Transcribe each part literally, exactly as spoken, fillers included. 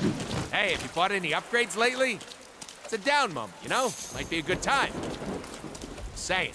Hey, have you bought any upgrades lately? It's a down moment, you know? Might be a good time. Saying.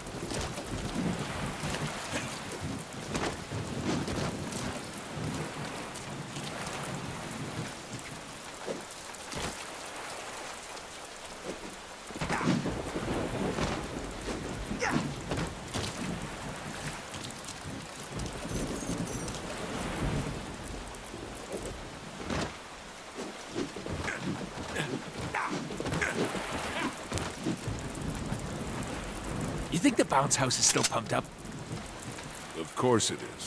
You think the bounce house is still pumped up? Of course it is.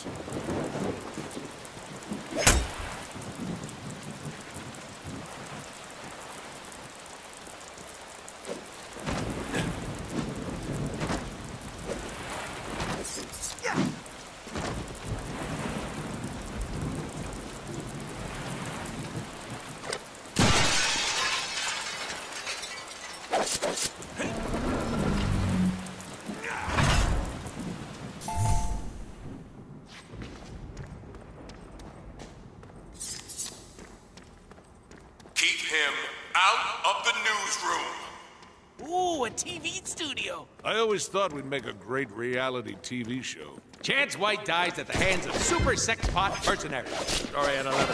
Ooh, a T V studio. I always thought we'd make a great reality T V show. Chance White dies at the hands of super sex pot mercenaries. Story at eleven.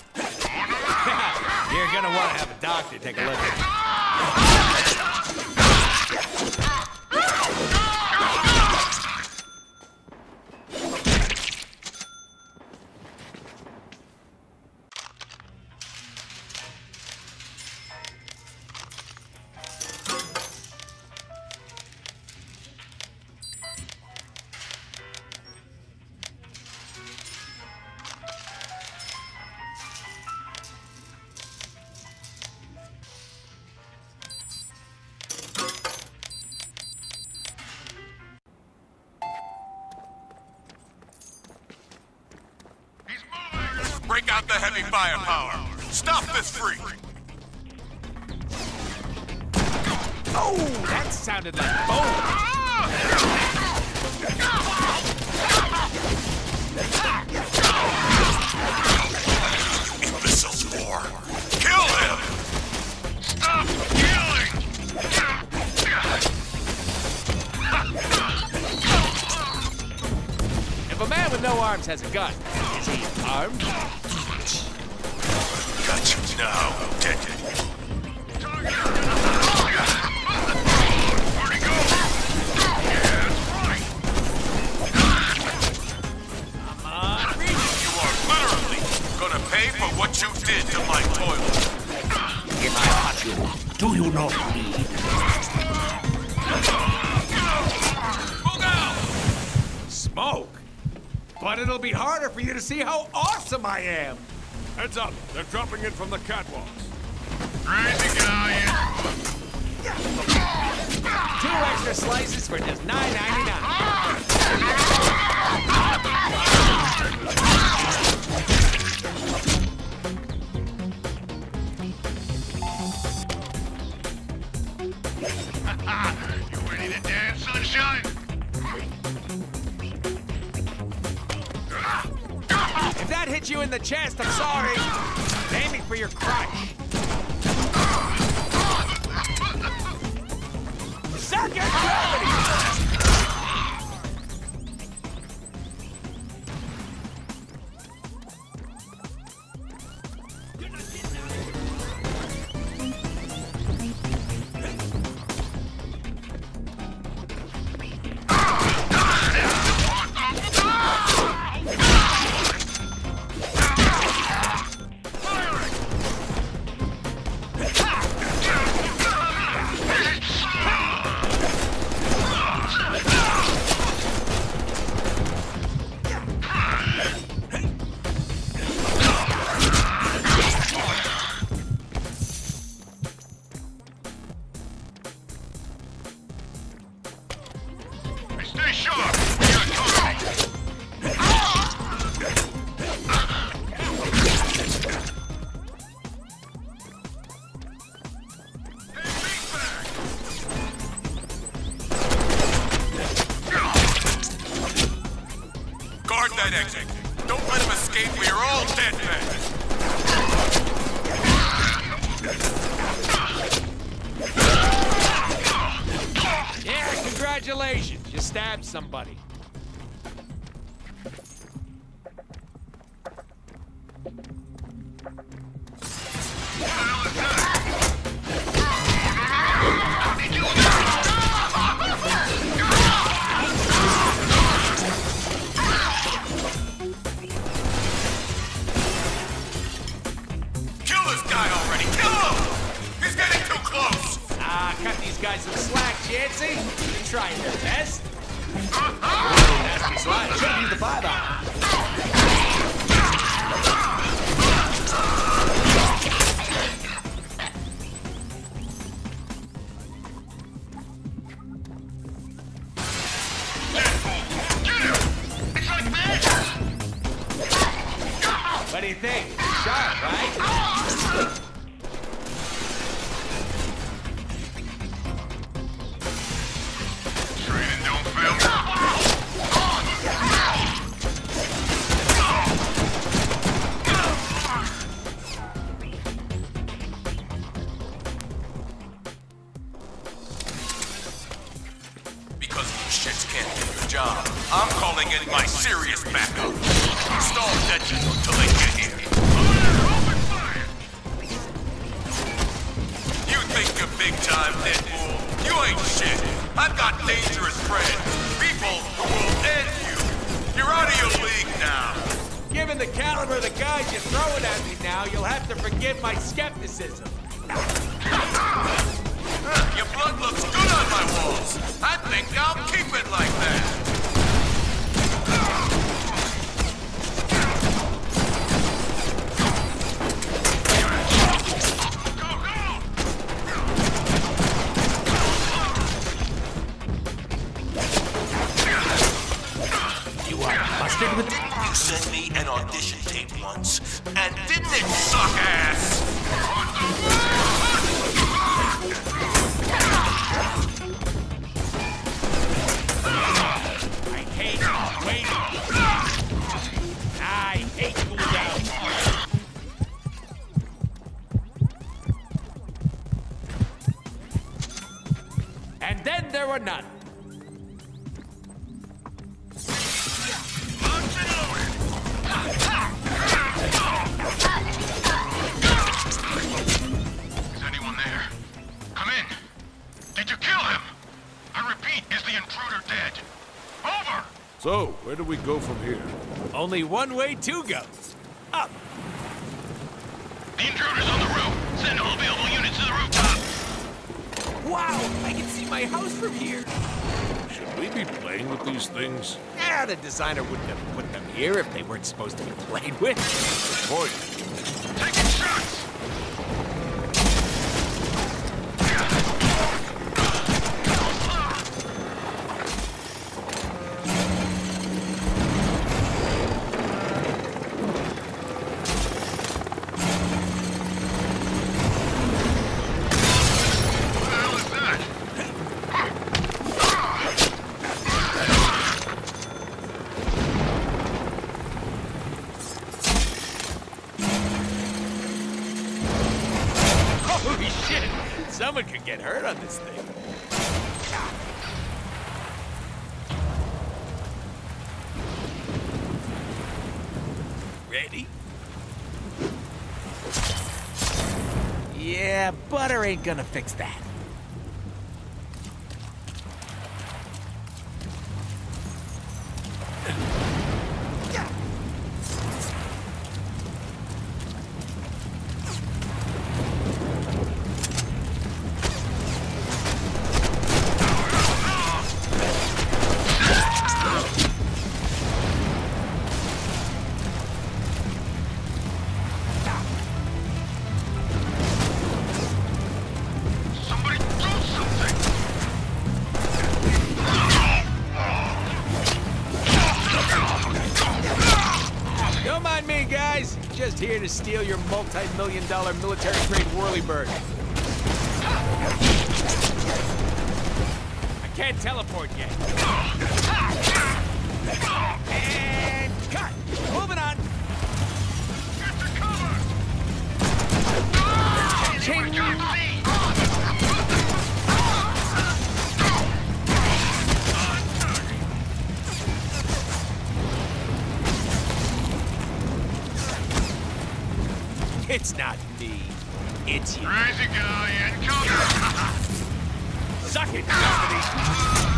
You're gonna want to have a doctor take a look at it. Break out the heavy firepower. Stop this freak! Oh, that sounded like bones. Imbeciles more. Kill him! Stop killing! If a man with no arms has a gun, is he armed? Got you now, Denton. Where'd he go? Yeah, that's right. Come on, You are literally gonna pay for what you did to my toilet. If I hurt you, do you not bleed? Move out! smoke. But it'll be harder for you to see how awesome I am. Heads up, they're dropping in from the catwalks. Ready to go, Two extra slices for just nine ninety-nine. You ready to dance, sunshine? If that hit you in the chest, I'm sorry. Aiming for your crotch. Suck your gravity! to stab somebody. Guys some slack, Chancy. They're trying their best. Nasty slide. Should've used the five out. What do you think? Sharp, right? I'm calling in my serious backup. Stall detention until they get here. You think you're big time, Deadpool? You ain't shit. I've got dangerous friends. People who will end you. You're out of your league now. Given the caliber of the guys you're throwing at me now, you'll have to forgive my skepticism. Your blood looks good on my walls. I think I'll keep it like that. You sent me an audition tape once, and didn't it suck ass? I hate waiting. I hate cool down. And then there were none. Is anyone there? Come in. Did you kill him? I repeat, is the intruder dead? Over! So, where do we go from here? Only one way to go. Up. The intruder's on the roof. Send all available units to the rooftop. Wow, I can see my house from here. Should we be playing with these things? Yeah, the designer wouldn't have put them here if they weren't supposed to be played with. Point. Taking shots! Holy shit! Someone could get hurt on this thing. Ready? Yeah, butter ain't gonna fix that. Just here to steal your multi-million dollar military-grade whirlybird. I can't teleport yet. And cut! Moving on! Get to cover! It's not me. It's you. Crazy guy incoming! Suck it, Company!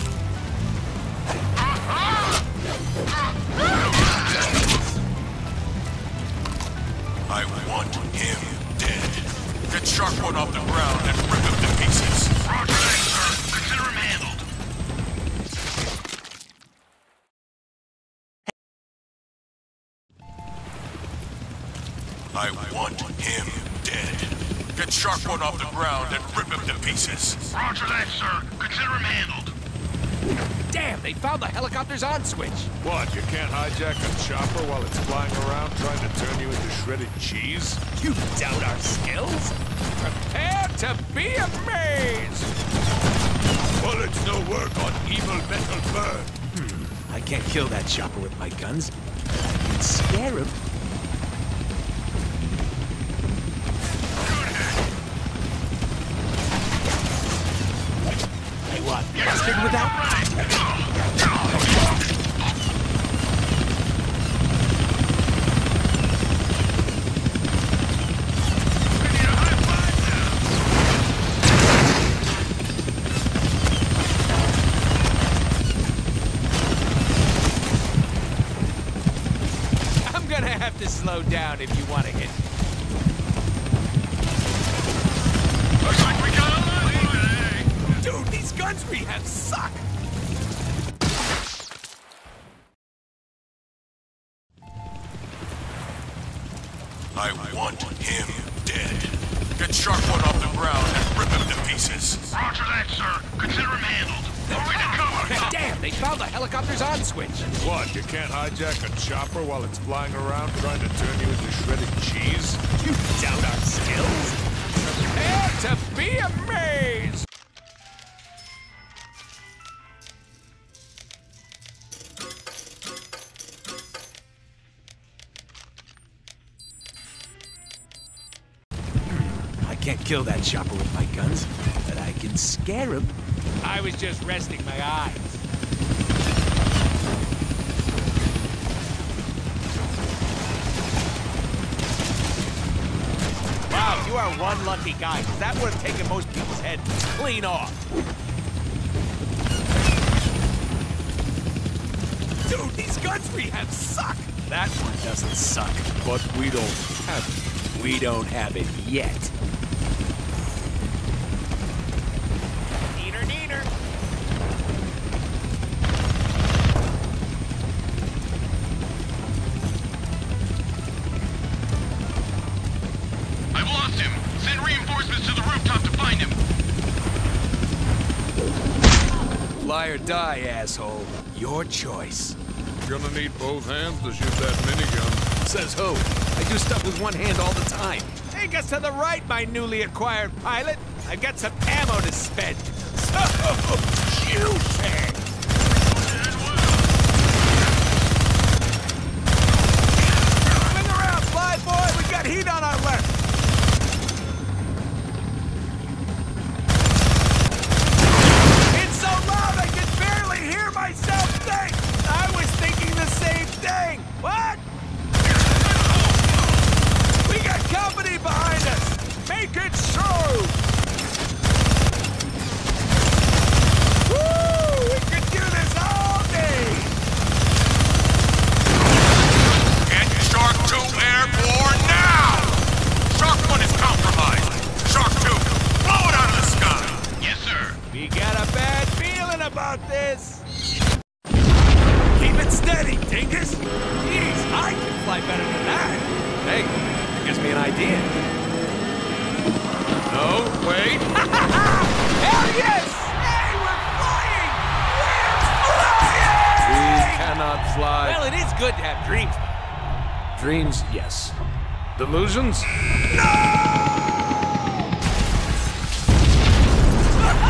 I want him dead. Get Shark One off the ground and rip him to pieces. Roger that, sir. Consider him handled. I want him dead. Get Shark One off the ground and rip him to pieces. Roger that, sir. Consider him handled. Damn, they found the helicopter's on switch. What, you can't hijack a chopper while it's flying around trying to turn you into shredded cheese? You doubt our skills? Prepare to be amazed! Bullets no work on evil metal bird. I can't kill that chopper with my guns, but I can scare him. Hey, what? Bastard with that? I'm gonna have to slow down if you want to hit me. Looks like we got a lot. Dude, these guns we have suck! I want him dead. Get Shark One off the ground and rip him to pieces. Roger that, sir. Consider him handled. Moving to cover. Damn, they found the helicopter's on switch. What, you can't hijack a chopper while it's flying around trying to turn you into shredded cheese? You doubt our skills? Prepare to be amazed! I can't kill that chopper with my guns, but I can scare him. I was just resting my eyes. Wow, you are one lucky guy, 'cause that would have taken most people's head clean off. Dude, these guns we have suck! That one doesn't suck. But we don't have it. We don't have it yet. Neener, neener. I've lost him. Send reinforcements to the rooftop to find him. Fly or die, asshole. Your choice. Gonna need both hands to shoot that minigun. Says who? I do stuff with one hand all the time. Take us to the right, my newly acquired pilot. I've got some ammo to spend. So juicy! Swing around, fly boy. We got heat on our left. It's so loud I can barely hear myself think. I was thinking the same thing. What? We got company behind us! Make it so! Woo! We could do this all day! Get Shark Two airborne now! Shark One is compromised. Shark Two, blow it out of the sky. Yes, sir. We got a bad feeling about this! Keep it steady, dingus! Jeez, I can fly better than that! Hey, gives me an idea. No, wait. Hell yes! Hey, we're flying! We're flying! We cannot fly. Well, it is good to have dreams. Dreams, yes. Delusions?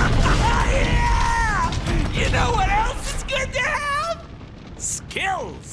Yeah! You know what else is good to have? Skills!